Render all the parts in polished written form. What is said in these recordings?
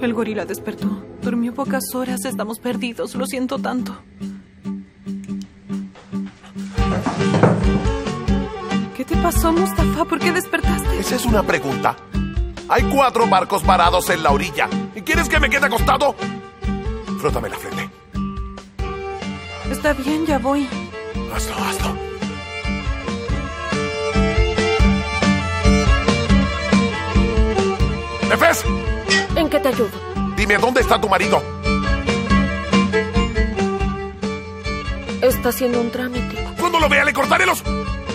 El gorila despertó. Durmió pocas horas. Estamos perdidos. Lo siento tanto. ¿Qué te pasó, Mustafa? ¿Por qué despertaste? Esa es una pregunta. Hay 4 barcos parados en la orilla. ¿Y quieres que me quede acostado? Frótame la frente. Está bien, ya voy. Hazlo, hazlo. ¡Nefes! ¿En qué te ayudo? Dime, ¿dónde está tu marido? Está haciendo un trámite. Cuando lo vea, le cortaré los...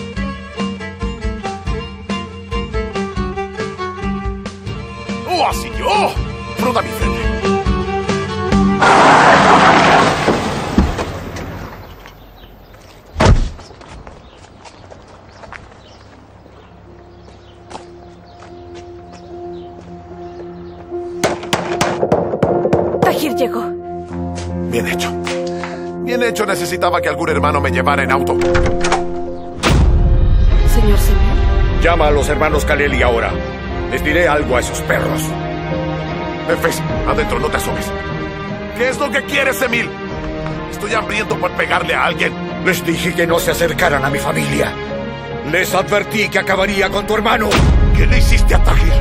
¡Oh, así! ¡Oh! Frota mi frente. Tahir llegó. Bien hecho. Bien hecho. Necesitaba que algún hermano me llevara en auto. Señor Semil. Llama a los hermanos Kaleli ahora. Les diré algo a esos perros. Nefes, adentro, no te asomes. ¿Qué es lo que quieres, Semil? Estoy hambriento por pegarle a alguien. Les dije que no se acercaran a mi familia. Les advertí que acabaría con tu hermano. ¿Qué le hiciste a Tahir?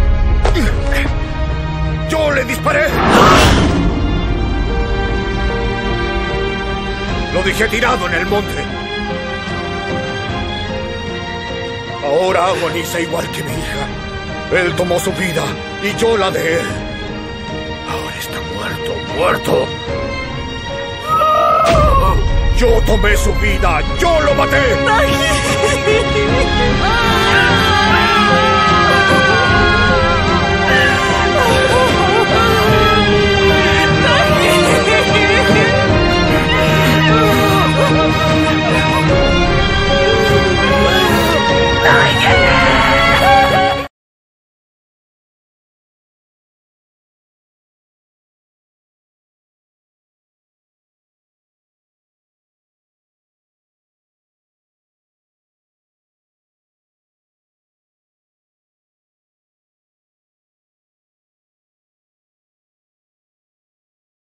¡Yo le disparé! Lo dejé tirado en el monte. Ahora agoniza igual que mi hija. Él tomó su vida y yo la de él. Ahora está muerto. Yo tomé su vida. ¡Yo lo maté! ¡Tahir!